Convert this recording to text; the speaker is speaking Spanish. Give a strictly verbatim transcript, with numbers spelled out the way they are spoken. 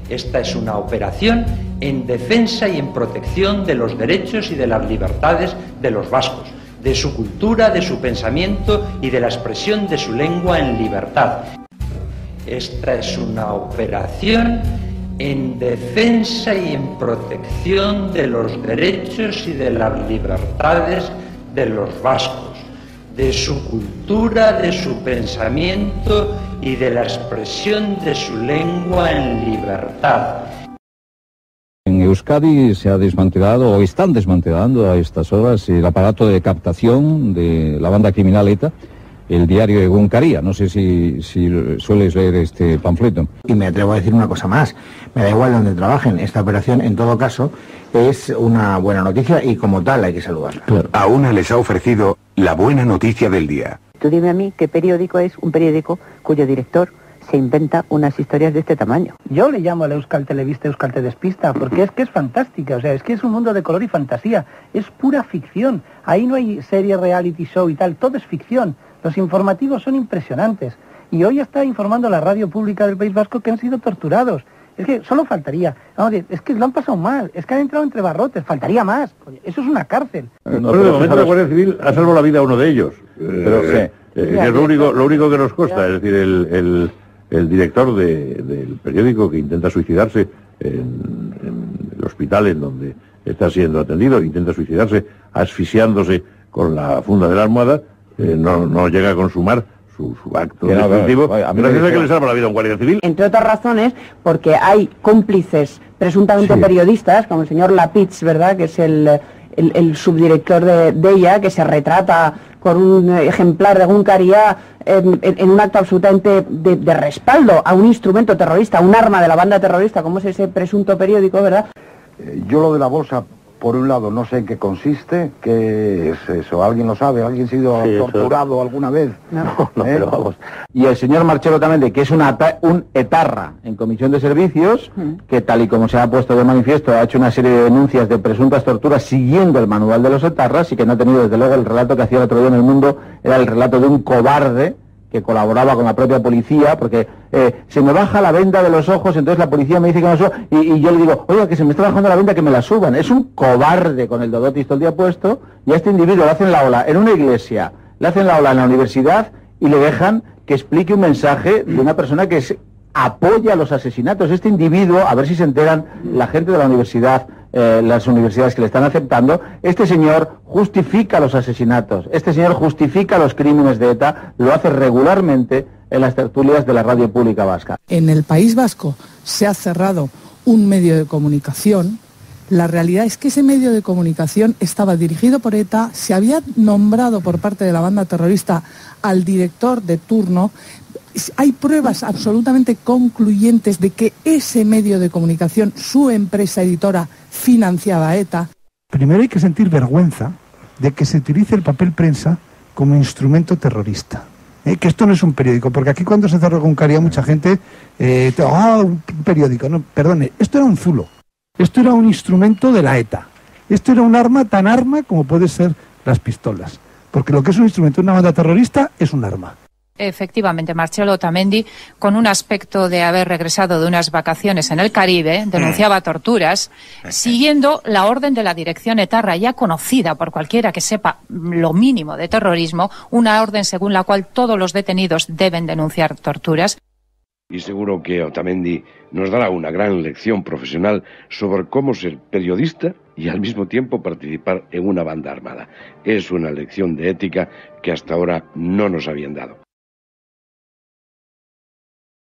Esta es una operación en defensa y en protección de los derechos y de las libertades de los vascos, de su cultura, de su pensamiento y de la expresión de su lengua en libertad. Esta es una operación en defensa y en protección de los derechos y de las libertades de los vascos, de su cultura, de su pensamiento y de la expresión de su lengua en libertad. En Euskadi se ha desmantelado, o están desmantelando a estas horas, el aparato de captación de la banda criminal ETA, el diario Egunkaria. No sé si, si sueles leer este panfleto. Y me atrevo a decir una cosa más, me da igual donde trabajen, esta operación en todo caso es una buena noticia y como tal hay que saludarla. Claro. A una les ha ofrecido la buena noticia del día. Tú dime a mí qué periódico es un periódico cuyo director se inventa unas historias de este tamaño. Yo le llamo a la Euskal Televista Euskal Te Despista, porque es que es fantástica, o sea, es que es un mundo de color y fantasía, es pura ficción, ahí no hay serie, reality show y tal, todo es ficción, los informativos son impresionantes, y hoy está informando la radio pública del País Vasco que han sido torturados, es que solo faltaría, vamos a decir, es que lo han pasado mal, es que han entrado entre barrotes, faltaría más, eso es una cárcel. No, pero de momento la Guardia Civil ha salvado la vida a uno de ellos, pero, eh, sí. eh, que es lo único, lo único que nos consta, es decir, el... el El director de, del periódico que intenta suicidarse en, en el hospital en donde está siendo atendido, intenta suicidarse asfixiándose con la funda de la almohada, eh, no, no llega a consumar su, su acto no, definitivo, a mí gracias me a que le salva la vida a un guardia civil. Entre otras razones, porque hay cómplices presuntamente sí. periodistas, como el señor Lapitz, ¿verdad?, que es el, el, el subdirector de, de ella, que se retrata con un ejemplar de Egunkaria en, en, en un acto absolutamente de, de respaldo a un instrumento terrorista, un arma de la banda terrorista, como es ese presunto periódico, ¿verdad? Eh, yo lo de la bolsa, por un lado, no sé en qué consiste, qué es eso, ¿alguien lo sabe? ¿Alguien ha sido sí, torturado eso... alguna vez? No, no, no ¿Eh? Pero vamos. Y el señor Marchelo también, que es una, un etarra en Comisión de Servicios, mm. que tal y como se ha puesto de manifiesto, ha hecho una serie de denuncias de presuntas torturas siguiendo el manual de los etarras y que no ha tenido, desde luego, el relato que hacía el otro día en El Mundo, era el relato de un cobarde que colaboraba con la propia policía, porque eh, se me baja la venda de los ojos, entonces la policía me dice que me suba, y, y yo le digo, oiga, que se me está bajando la venda, que me la suban. Es un cobarde con el dodotis todo el día puesto, y a este individuo le hacen la ola en una iglesia, le hacen la ola en la universidad, y le dejan que explique un mensaje de una persona que es, apoya los asesinatos. Este individuo, a ver si se enteran la gente de la universidad, eh, las universidades que le están aceptando, este señor justifica los asesinatos, este señor justifica los crímenes de ETA, lo hace regularmente en las tertulias de la radio pública vasca. En el País Vasco se ha cerrado un medio de comunicación. La realidad es que ese medio de comunicación estaba dirigido por ETA, se había nombrado por parte de la banda terrorista al director de turno. Hay pruebas absolutamente concluyentes de que ese medio de comunicación, su empresa editora, financiaba a ETA. Primero hay que sentir vergüenza de que se utilice el papel prensa como instrumento terrorista. ¿Eh? Que esto no es un periódico, porque aquí cuando se cerró Egunkaria mucha gente, eh, ah, un periódico, no, perdone, esto era un zulo, esto era un instrumento de la ETA, esto era un arma tan arma como puede ser las pistolas, porque lo que es un instrumento de una banda terrorista es un arma. Efectivamente, Marchelo Otamendi, con un aspecto de haber regresado de unas vacaciones en el Caribe, denunciaba torturas, siguiendo la orden de la dirección etarra, ya conocida por cualquiera que sepa lo mínimo de terrorismo, una orden según la cual todos los detenidos deben denunciar torturas. Y seguro que Otamendi nos dará una gran lección profesional sobre cómo ser periodista y al mismo tiempo participar en una banda armada. Es una lección de ética que hasta ahora no nos habían dado.